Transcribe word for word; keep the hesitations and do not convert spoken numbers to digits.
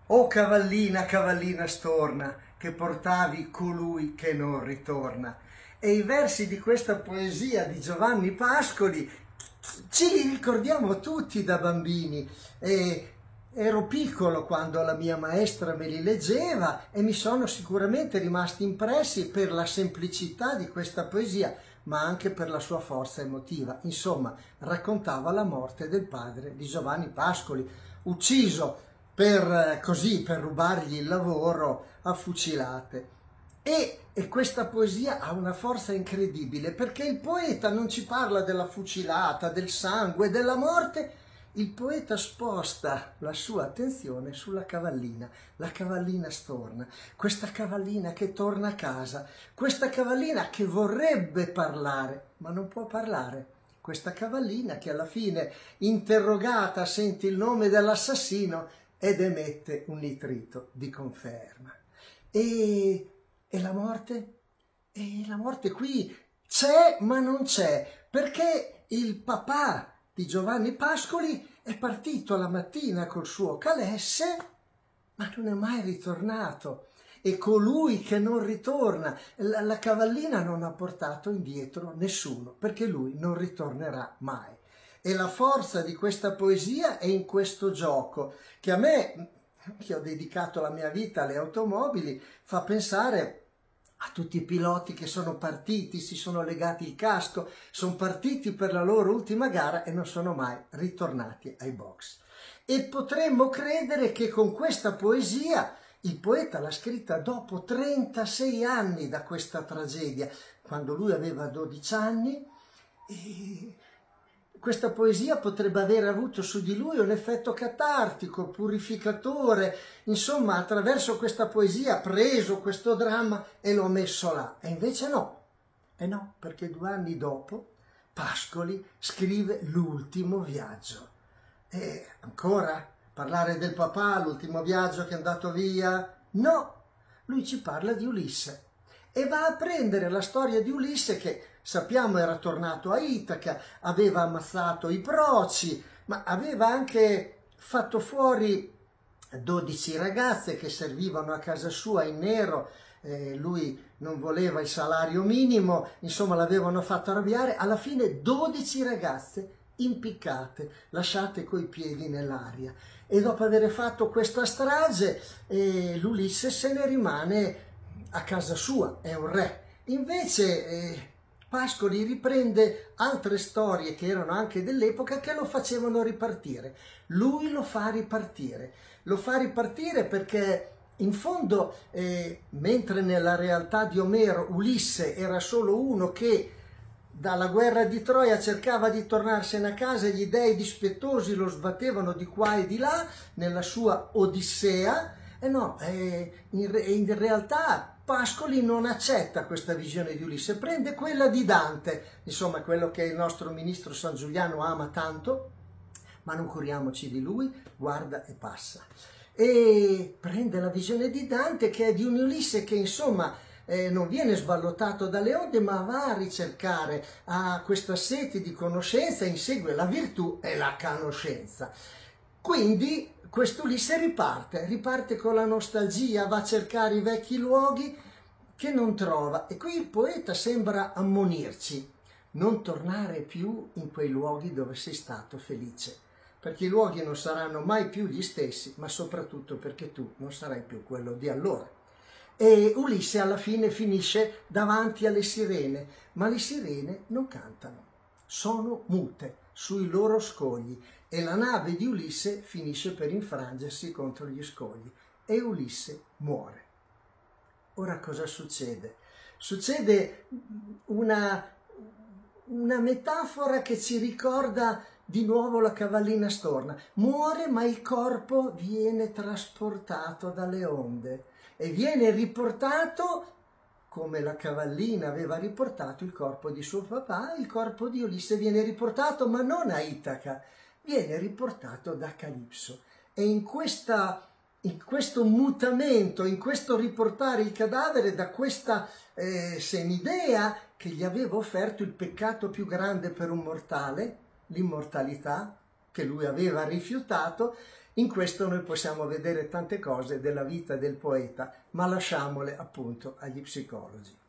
O cavallina, cavallina storna, che portavi colui che non ritorna. E i versi di questa poesia di Giovanni Pascoli ce li ricordiamo tutti da bambini. E ero piccolo quando la mia maestra me li leggeva e mi sono sicuramente rimasti impressi per la semplicità di questa poesia, ma anche per la sua forza emotiva. Insomma, raccontava la morte del padre di Giovanni Pascoli, ucciso per, così, per rubargli il lavoro a fucilate. E, e questa poesia ha una forza incredibile, perché il poeta non ci parla della fucilata, del sangue, della morte. Il poeta sposta la sua attenzione sulla cavallina, la cavallina storna, questa cavallina che torna a casa, questa cavallina che vorrebbe parlare, ma non può parlare. Questa cavallina che alla fine, interrogata, sente il nome dell'assassino ed emette un nitrito di conferma. E, e la morte? E la morte qui c'è ma non c'è, perché il papà di Giovanni Pascoli è partito la mattina col suo calesse, ma non è mai ritornato. E colui che non ritorna, la, la cavallina non ha portato indietro nessuno, perché lui non ritornerà mai. E la forza di questa poesia è in questo gioco, che a me, che ho dedicato la mia vita alle automobili, fa pensare a tutti i piloti che sono partiti, si sono legati il casco, sono partiti per la loro ultima gara e non sono mai ritornati ai box. E potremmo credere che con questa poesia, il poeta l'ha scritta dopo trentasei anni da questa tragedia, quando lui aveva dodici anni, e questa poesia potrebbe aver avuto su di lui un effetto catartico, purificatore. Insomma, attraverso questa poesia ha preso questo dramma e l'ho messo là. E invece no, e no, perché due anni dopo Pascoli scrive L'ultimo viaggio. E ancora parlare del papà, l'ultimo viaggio che è andato via? No, lui ci parla di Ulisse e va a prendere la storia di Ulisse che sappiamo era tornato a Itaca, aveva ammazzato i proci, ma aveva anche fatto fuori dodici ragazze che servivano a casa sua in nero, eh, lui non voleva il salario minimo, insomma l'avevano fatto arrabbiare, alla fine dodici ragazze impiccate, lasciate coi piedi nell'aria. E dopo aver fatto questa strage, eh, l'Ulisse se ne rimane a casa sua, è un re. Invece eh, Pascoli riprende altre storie che erano anche dell'epoca che lo facevano ripartire. Lui lo fa ripartire. Lo fa ripartire perché in fondo, eh, mentre nella realtà di Omero Ulisse era solo uno che dalla guerra di Troia cercava di tornarsene a casa e gli dei dispettosi lo sbattevano di qua e di là nella sua Odissea, e eh no, eh, in, in realtà Pascoli non accetta questa visione di Ulisse, prende quella di Dante, insomma quello che il nostro ministro San Giuliano ama tanto, ma non curiamoci di lui, guarda e passa. E prende la visione di Dante che è di un Ulisse che insomma eh, non viene sballottato dalle onde, ma va a ricercare, ha questa sete di conoscenza, insegue la virtù e la conoscenza. Quindi questo Ulisse riparte, riparte con la nostalgia, va a cercare i vecchi luoghi che non trova. E qui il poeta sembra ammonirci, non tornare più in quei luoghi dove sei stato felice, perché i luoghi non saranno mai più gli stessi, ma soprattutto perché tu non sarai più quello di allora. E Ulisse alla fine finisce davanti alle sirene, ma le sirene non cantano, sono mute sui loro scogli e la nave di Ulisse finisce per infrangersi contro gli scogli e Ulisse muore. Ora cosa succede? Succede una, una metafora che ci ricorda di nuovo la cavallina storna. Muore ma il corpo viene trasportato dalle onde e viene riportato come la cavallina aveva riportato il corpo di suo papà. Il corpo di Ulisse viene riportato ma non a Itaca, viene riportato da Calipso. E in, questa, in questo mutamento, in questo riportare il cadavere da questa eh, semidea che gli aveva offerto il peccato più grande per un mortale, l'immortalità, che lui aveva rifiutato, In questo noi possiamo vedere tante cose della vita del poeta, ma lasciamole appunto agli psicologi.